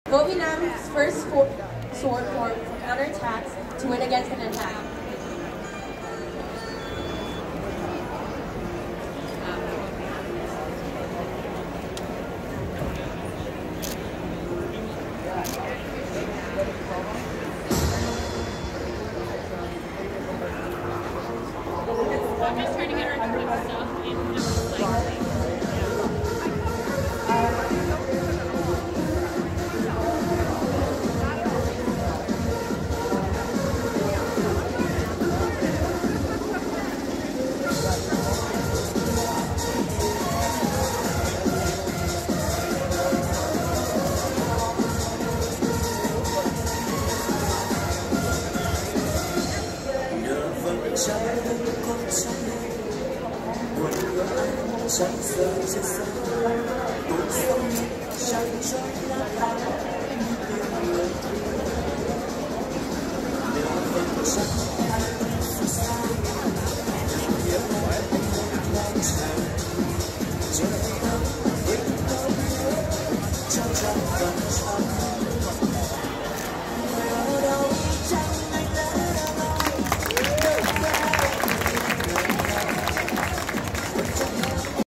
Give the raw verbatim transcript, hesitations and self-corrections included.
Go Vietnam's first sword form for counterattacks to win against an attack. I'm just trying to get her to put stuff in the like. Trái đất có trong đêm buồn ngỡ anh cháy rơi trên sân tôi sống chẳng cho